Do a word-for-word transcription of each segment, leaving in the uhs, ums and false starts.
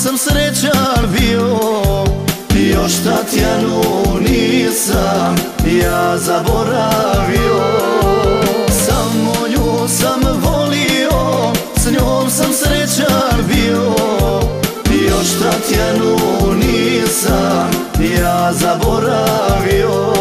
sam srećan bio, još Tatjanu nisam ja zaboravio. Samo nju sam volio, s njom sam srećan bio, još Tatjanu nisam ja zaboravio.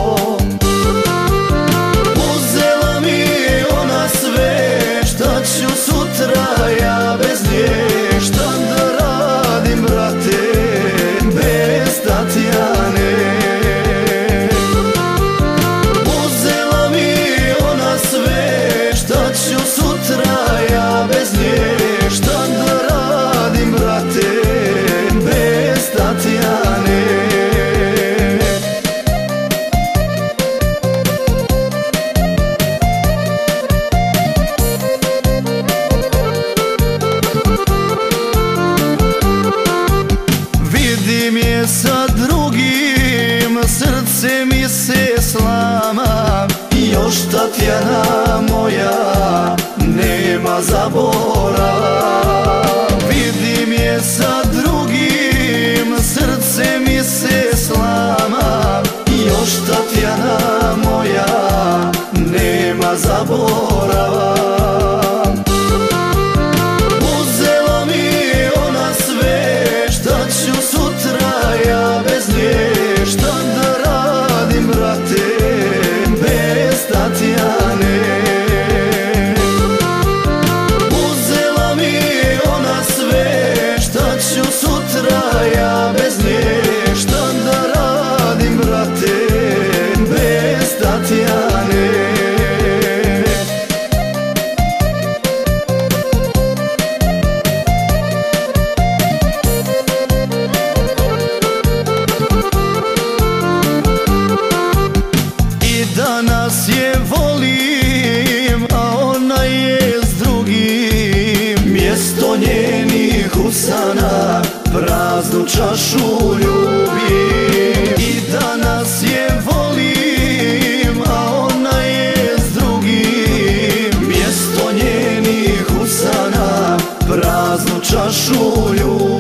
Uzela mi ona sve, šta ću sutra ja bez nje, šta da radim brate bez Tatjane. Uzela mi ona sve, šta ću sutra ja bez nje, šta da radim brate bez Tatjane. Vidim je sa drugim, srce mi se slama, još Tatjana moja nema zaborava. Vidim je sa drugim, srce mi se slama, još Tatjana moja nema zaborava. Uzela mi ona sve, šta ću sutra ja bez nje, šta da radim brate bez Tatjane. Uzela mi ona sve, šta ću sutra ja bez nje, šta da radim brate bez Tatjane. Danas je volim, a ona je s drugim, mjesto njenih usana praznu čašu ljubim. I danas je volim, a ona je s drugim, mjesto njenih usana praznu čašu ljubim.